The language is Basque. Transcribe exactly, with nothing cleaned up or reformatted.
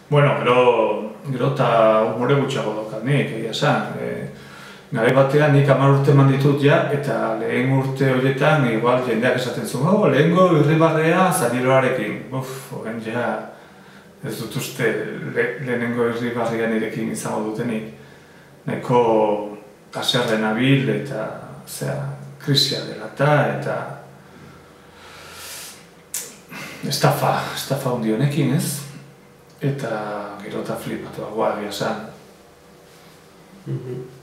Bueno, gero, gero eta humore gutxago daukat nik, egia esan. E, Garai batean nik hamar urte eman ditut ja, eta lehen urte horietan igual jendeak esaten zuen, oh, lehengo irribarrea Zaniloarekin. Uf, horren ja, ez dut uste le, lehenengo irribarria nirekin izango dutenik. Nahiko haserre nabil eta, zera, krisia dela eta estafa, estafa hundi honekin, ez? Eta gero eta flipatuagoa egia esan. Mhm.